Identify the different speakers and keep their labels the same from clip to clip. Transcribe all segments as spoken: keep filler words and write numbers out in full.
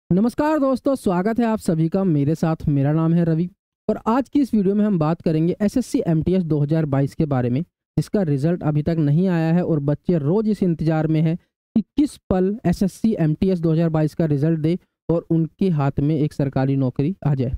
Speaker 1: नमस्कार दोस्तों, स्वागत है आप सभी का मेरे साथ। मेरा नाम है रवि और आज की इस वीडियो में हम बात करेंगे एसएससी एमटीएस दो हज़ार बाईस के बारे में, जिसका रिजल्ट अभी तक नहीं आया है और बच्चे रोज इस इंतजार में हैं कि किस पल एसएससी एमटीएस दो हज़ार बाईस का रिजल्ट दे और उनके हाथ में एक सरकारी नौकरी आ जाए।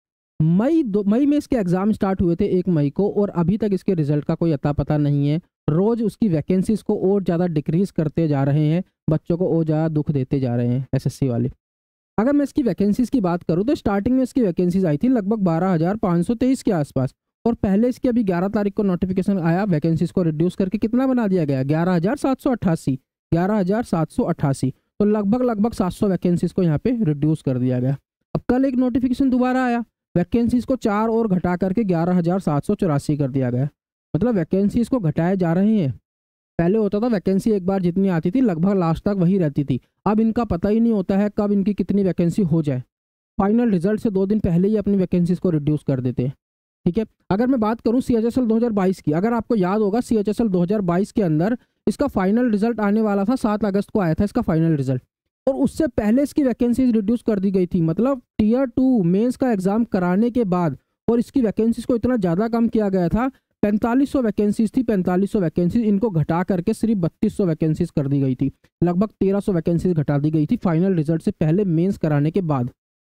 Speaker 1: मई दो मई में इसके एग्जाम स्टार्ट हुए थे एक मई को और अभी तक इसके रिजल्ट का कोई अता पता नहीं है। रोज उसकी वैकेंसीज को और ज़्यादा डिक्रीज करते जा रहे हैं, बच्चों को और ज़्यादा दुख देते जा रहे हैं एसएससी वाले। अगर मैं इसकी वैकेंसीज़ की बात करूँ तो स्टार्टिंग में इसकी वैकेंसीज़ आई थी लगभग बारह हज़ार पाँच सौ तेईस के आसपास और पहले इसकी अभी ग्यारह तारीख को नोटिफिकेशन आया, वैकेंसीज़ को रिड्यूस करके कितना बना दिया गया, ग्यारह हज़ार सात सौ अट्ठासी ग्यारह हज़ार सात सौ अट्ठासी तो लगभग लगभग सात सौ वैकेंसीज़ को यहाँ पे रिड्यूस कर दिया गया। अब कल एक नोटिफिकेशन दोबारा आया, वैकेंसीज़ को चार और घटा करके ग्यारह हज़ार सात सौ चौरासी कर दिया गया। मतलब वैकेंसीज़ को घटाए जा रहे हैं। पहले होता था वैकेंसी एक बार जितनी आती थी लगभग लास्ट तक वही रहती थी, अब इनका पता ही नहीं होता है कब इनकी कितनी वैकेंसी हो जाए। फाइनल रिजल्ट से दो दिन पहले ही अपनी वैकेंसीज को रिड्यूस कर देते हैं। ठीक है, अगर मैं बात करूं सीएचएसएल दो हज़ार बाईस की, अगर आपको याद होगा सीएचएसएल दो हज़ार बाईस के अंदर इसका फाइनल रिजल्ट आने वाला था, सात अगस्त को आया था इसका फाइनल रिजल्ट और उससे पहले इसकी वैकेंसीज रिड्यूस कर दी गई थी। मतलब टीयर टू मेंस का एग्जाम कराने के बाद और इसकी वैकेंसीज को इतना ज़्यादा कम किया गया था। पैंतालीस सौ वैकेंसीज थी, पैंतालीस सौ वैकेंसीज इनको घटा करके सिर्फ बत्तीस सौ वैकेंसीज कर दी गई थी। लगभग तेरह सौ वैकेंसीज घटा दी गई थी फाइनल रिजल्ट से पहले मेंस कराने के बाद।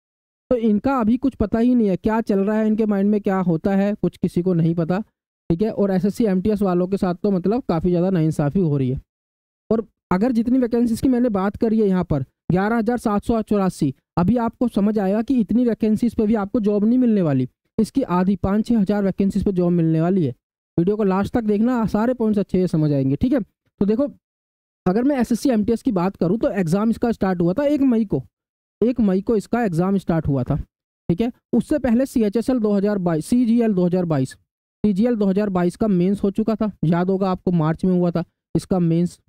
Speaker 1: तो इनका अभी कुछ पता ही नहीं है क्या चल रहा है, इनके माइंड में क्या होता है कुछ किसी को नहीं पता। ठीक है, और एसएससी एमटीएस वालों के साथ तो मतलब काफ़ी ज़्यादा नाइंसाफ़ी हो रही है। और अगर जितनी वैकेंसीज की मैंने बात करी है यहाँ पर ग्यारह हज़ार सात सौ चौरासी, अभी आपको समझ आएगा कि इतनी वैकेंसीज पे भी आपको जॉब नहीं मिलने वाली। इसकी आधी पाँच छः हज़ार वैकेंसीज पे जॉब मिलने वाली है। वीडियो को लास्ट तक देखना, सारे पॉइंट्स अच्छे से समझ आएंगे। ठीक है, तो देखो अगर मैं एसएससी एमटीएस की बात करूँ तो एग्ज़ाम इसका स्टार्ट हुआ था एक मई को एक मई को इसका एग्ज़ाम स्टार्ट हुआ था। ठीक है, उससे पहले सीएचएसएल दो हज़ार बाईस सीजीएल दो हज़ार बाईस सीजीएल दो हज़ार बाईस का मेंस हो चुका था, याद होगा आपको, मार्च में हुआ था इसका मेंस।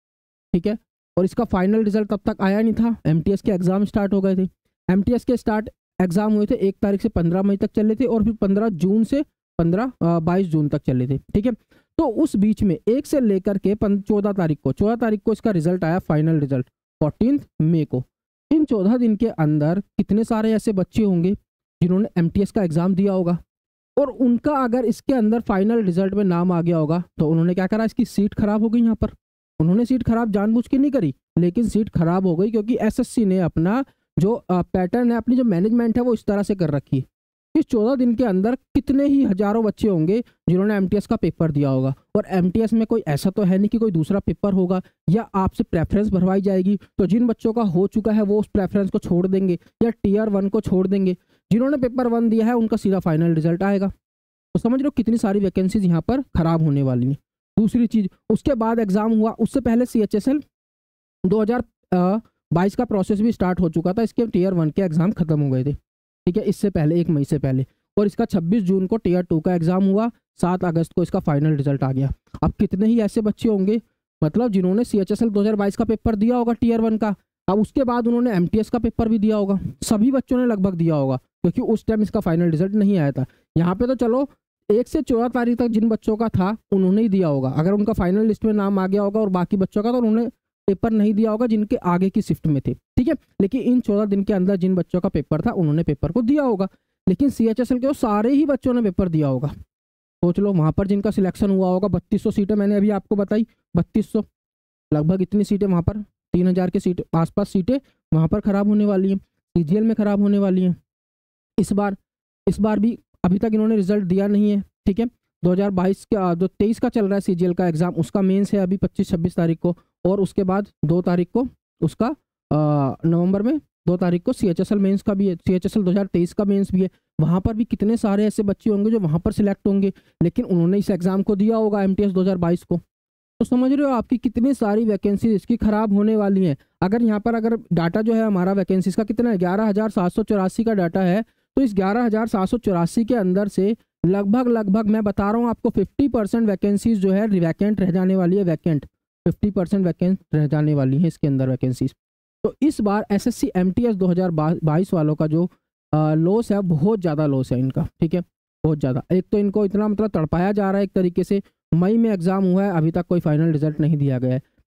Speaker 1: ठीक है, और इसका फाइनल रिजल्ट तब तक आया नहीं था, एमटीएस के एग्ज़ाम स्टार्ट हो गए थे। एमटीएस के स्टार्ट एग्ज़ाम हुए थे एक तारीख से पंद्रह मई तक चले थे और फिर पंद्रह जून से पंद्रह बाईस जून तक चले थे। ठीक है, तो उस बीच में एक से लेकर के चौदह तारीख को चौदह तारीख को इसका रिजल्ट आया, फाइनल रिजल्ट फोर्टीन मई को। इन चौदह दिन के अंदर कितने सारे ऐसे बच्चे होंगे जिन्होंने एमटीएस का एग्ज़ाम दिया होगा और उनका अगर इसके अंदर फाइनल रिजल्ट में नाम आ गया होगा तो उन्होंने क्या करा, इसकी सीट खराब हो गई। यहाँ पर उन्होंने सीट खराब जानबूझ के नहीं करी, लेकिन सीट खराब हो गई क्योंकि एसएससी ने अपना जो पैटर्न है, अपनी जो मैनेजमेंट है वो इस तरह से कर रखी। इस चौदह दिन के अंदर कितने ही हजारों बच्चे होंगे जिन्होंने एमटीएस का पेपर दिया होगा और एमटीएस में कोई ऐसा तो है नहीं कि कोई दूसरा पेपर होगा या आपसे प्रेफरेंस भरवाई जाएगी। तो जिन बच्चों का हो चुका है वो उस प्रेफरेंस को छोड़ देंगे या टीयर वन को छोड़ देंगे। जिन्होंने पेपर वन दिया है उनका सीधा फाइनल रिजल्ट आएगा। तो समझ लो कितनी सारी वैकेंसीज यहाँ पर खराब होने वाली हैं। दूसरी चीज, उसके बाद एग्जाम हुआ, उससे पहले सीएचएसएल दो हज़ार बाईस का प्रोसेस भी स्टार्ट हो चुका था, इसके टीयर वन के एग्जाम खत्म हो गए थे। ठीक है, इससे पहले एक मई से पहले, और इसका छब्बीस जून को टीयर टू का एग्जाम हुआ, सात अगस्त को इसका फाइनल रिजल्ट आ गया। अब कितने ही ऐसे बच्चे होंगे मतलब जिन्होंने सीएचएसएल दो हज़ार बाईस का पेपर दिया होगा टीयर वन का, अब उसके बाद उन्होंने एमटीएस का पेपर भी दिया होगा। सभी बच्चों ने लगभग दिया होगा क्योंकि उस टाइम इसका फाइनल रिजल्ट नहीं आया था। यहाँ पे तो चलो एक से चौदह तारीख तक जिन बच्चों का था उन्होंने ही दिया होगा, अगर उनका फाइनल लिस्ट में नाम आ गया होगा, और बाकी बच्चों का तो उन्होंने पेपर नहीं दिया होगा जिनके आगे की शिफ्ट में थे। ठीक है, लेकिन इन चौदह दिन के अंदर जिन बच्चों का पेपर था उन्होंने पेपर को दिया होगा। लेकिन सीएचएसएल के सारे ही बच्चों ने पेपर दिया होगा। सोच लो वहाँ पर जिनका सिलेक्शन हुआ होगा, बत्तीस सौ सीटें मैंने अभी आपको बताई, बत्तीस सौ लगभग इतनी सीटें वहाँ पर, तीन हज़ार के सीट आसपास सीटें वहाँ पर खराब होने वाली हैं, सीजीएल में खराब होने वाली हैं। इस बार इस बार भी अभी तक इन्होंने रिजल्ट दिया नहीं है। ठीक है, दो हज़ार बाईस का जो तेईस का चल रहा है सीजीएल का एग्जाम, उसका मेंस है अभी पच्चीस छब्बीस तारीख को, और उसके बाद दो तारीख को उसका नवंबर में दो तारीख को सीएचएसएल मेंस का भी है, सीएचएसएल दो हज़ार तेईस का मेंस भी है। वहाँ पर भी कितने सारे ऐसे बच्चे होंगे जो वहाँ पर सिलेक्ट होंगे, लेकिन उन्होंने इस एग्जाम को दिया होगा एमटीएस दो हज़ार बाईस को। तो समझ रहे हो आपकी कितनी सारी वैकेंसी इसकी खराब होने वाली हैं। अगर यहाँ पर अगर डाटा जो है हमारा वैकेंसीज का कितना है, ग्यारह हज़ार सात सौ चौरासी का डाटा है, तो इस ग्यारह हज़ार सात सौ चौरासी के अंदर से लगभग लगभग मैं बता रहा हूँ आपको पचास परसेंट वैकेंसीज जो है वैकेंट रह जाने वाली है। वैकेंट पचास परसेंट वैकेंट रह जाने वाली है इसके अंदर वैकेंसीज। तो इस बार एसएससी एमटीएस दो हज़ार बाईस वालों का जो लॉस है बहुत ज़्यादा लॉस है इनका। ठीक है, बहुत ज़्यादा। एक तो इनको इतना मतलब तड़पाया जा रहा है एक तरीके से, मई में एग्जाम हुआ है, अभी तक कोई फाइनल रिजल्ट नहीं दिया गया है।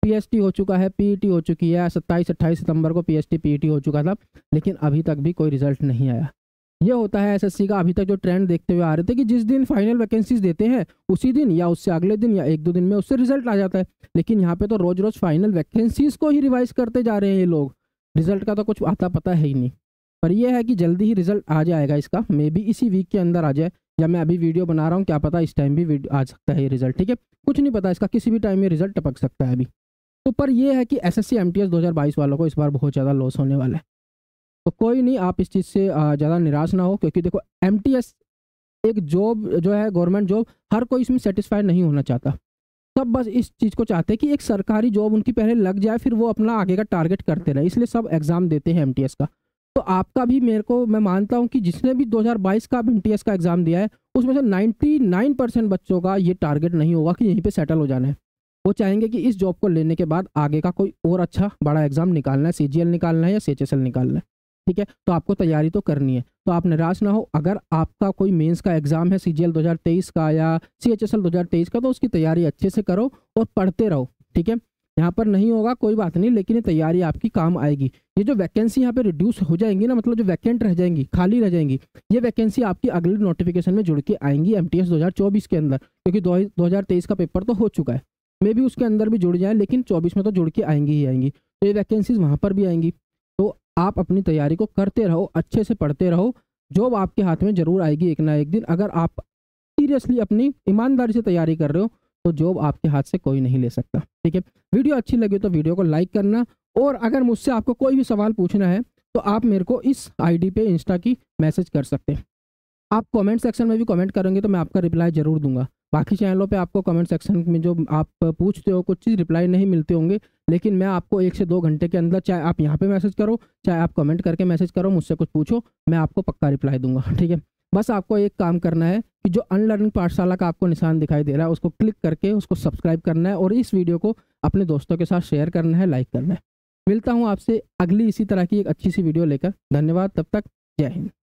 Speaker 1: पीएसटी हो चुका है, पीईटी हो चुकी है, सत्ताईस अट्ठाईस सितंबर को पीएसटी पीईटी हो चुका था, लेकिन अभी तक भी कोई रिजल्ट नहीं आया। ये होता है एसएससी का अभी तक जो ट्रेंड देखते हुए आ रहे थे कि जिस दिन फाइनल वैकेंसीज देते हैं उसी दिन या उससे अगले दिन या एक दो दिन में उससे रिजल्ट आ जाता है, लेकिन यहाँ पे तो रोज रोज फाइनल वैकेंसीज को ही रिवाइज करते जा रहे हैं ये लोग, रिजल्ट का तो कुछ आता पता है ही नहीं। पर यह है कि जल्दी ही रिजल्ट आ जाएगा इसका, मे बी इसी वीक के अंदर आ जाए, या मैं अभी वीडियो बना रहा हूँ क्या पता इस टाइम भी आ सकता है ये रिजल्ट, ठीक है, कुछ नहीं पता इसका, किसी भी टाइम ये रिजल्ट टपक सकता है अभी। तो पर यह है कि एसएससी एमटीएस दो हज़ार बाईस वालों को इस बार बहुत ज़्यादा लॉस होने वाला है। तो कोई नहीं, आप इस चीज़ से ज़्यादा निराश ना हो, क्योंकि देखो एमटीएस एक जॉब जो है गवर्नमेंट जॉब, हर कोई इसमें सेटिस्फाइड नहीं होना चाहता, सब बस इस चीज़ को चाहते हैं कि एक सरकारी जॉब उनकी पहले लग जाए, फिर वो अपना आगे का टारगेट करते रहे, इसलिए सब एग्ज़ाम देते हैं एमटीएस का। तो आपका भी, मेरे को मैं मानता हूँ कि जिसने भी दो हज़ार बाईस का एमटीएस का एग्ज़ाम दिया है उसमें से निन्यानवे परसेंट बच्चों का ये टारगेट नहीं होगा कि यहीं पे सेटल हो जाना है। वो चाहेंगे कि इस जॉब को लेने के बाद आगे का कोई और अच्छा बड़ा एग्जाम निकालना है, सीजीएल निकालना है या सीएचएसएल निकालना है, ठीक है। तो आपको तैयारी तो करनी है, तो आप निराश ना हो। अगर आपका कोई मेंस का एग्जाम है सीजीएल दो हज़ार तेईस का या सीएचएसएल दो हज़ार तेईस का, तो उसकी तैयारी अच्छे से करो और पढ़ते रहो, ठीक है। यहाँ पर नहीं होगा कोई बात नहीं, लेकिन ये तैयारी आपकी काम आएगी। ये जो वैकेंसी यहाँ पे रिड्यूस हो जाएंगी ना, मतलब जो वैकेंट रह जाएंगी, खाली रह जाएंगी, ये वैकेंसी आपकी अगले नोटिफिकेशन में जुड़ के आएंगी एमटीएस दो हज़ार चौबीस के अंदर, क्योंकि दो हज़ार तेईस का पेपर तो हो चुका है, मे भी उसके अंदर भी जुड़ जाए, लेकिन चौबीस में तो जुड़ के आएंगी ही आएंगी, तो ये वैकेंसीज वहाँ पर भी आएंगी। तो आप अपनी तैयारी को करते रहो, अच्छे से पढ़ते रहो, जॉब आपके हाथ में जरूर आएगी एक ना एक दिन। अगर आप सीरियसली अपनी ईमानदारी से तैयारी कर रहे हो तो जॉब आपके हाथ से कोई नहीं ले सकता, ठीक है। वीडियो अच्छी लगी तो वीडियो को लाइक करना, और अगर मुझसे आपको कोई भी सवाल पूछना है तो आप मेरे को इस आईडी पे इंस्टा की मैसेज कर सकते हैं। आप कमेंट सेक्शन में भी कमेंट करेंगे तो मैं आपका रिप्लाई जरूर दूंगा। बाकी चैनलों पे आपको कमेंट सेक्शन में जो आप पूछते हो कुछ चीज़ रिप्लाई नहीं मिलते होंगे, लेकिन मैं आपको एक से दो घंटे के अंदर, चाहे आप यहाँ पे मैसेज करो चाहे आप कमेंट करके मैसेज करो, मुझसे कुछ पूछो, मैं आपको पक्का रिप्लाई दूंगा, ठीक है। बस आपको एक काम करना है कि जो अनलर्निंग पाठशाला का आपको निशान दिखाई दे रहा है उसको क्लिक करके उसको सब्सक्राइब करना है, और इस वीडियो को अपने दोस्तों के साथ शेयर करना है, लाइक करना है। मिलता हूँ आपसे अगली इसी तरह की एक अच्छी सी वीडियो लेकर। धन्यवाद, तब तक जय हिंद।